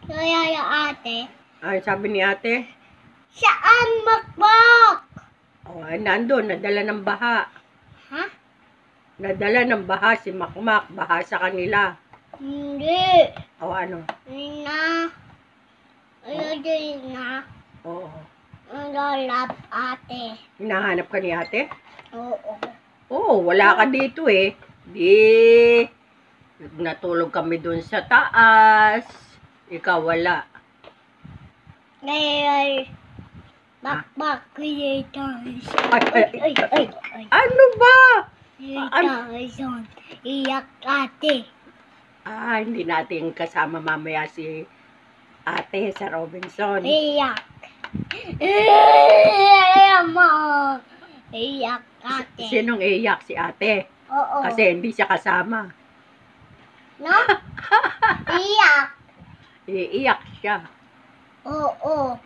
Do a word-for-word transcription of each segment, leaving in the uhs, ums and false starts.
Kaya yung ate. Ay, sabi ni ate. Saan makbak? Oh, ay, nandun, nadala ng baha. Ha? Nadala ng baha si Makmak, baha sa kanila. Hindi. O ano? Na. Ayun din na. Oo. Ang lola ate. Hinahanap ka ni ate? Oo. Oo, wala ka dito eh. Di, natulog kami dun sa taas. Ikaw wala. Ngayon, bakbak creators. Ay, ay, Ay, ay, ay. ano ba? Creators. Iyak ate. Ah, hindi natin kasama mamaya si ate sa Robinson. Iyak. Iyak mo. Iyak ate. Sinong iyak? Si ate. Oo. Kasi hindi siya kasama. No? Iyak. Iiyak siya. Oo.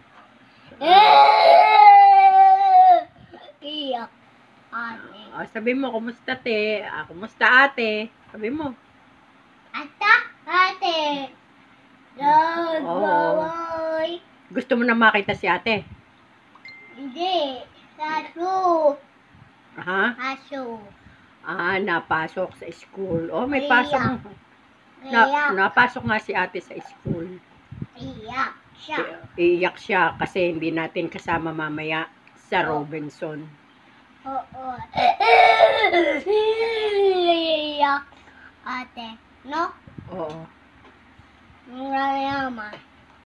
Iyak ate. Ah, sabi mo, kumusta te? Ah, kumusta ate? Sabi mo. Ata ate. Nagwaway. Gusto mo na makita si ate? Hindi. Saso. Ha? Saso. Ah, napasok sa school. Oh, may Iyak. pasok. Na, Iyak. napasok nga si ate sa school. Iyak siya. Iiyak siya kasi hindi natin kasama mamaya sa Robinson. Oo. Iyak ate. No? Oo. Ang yaman.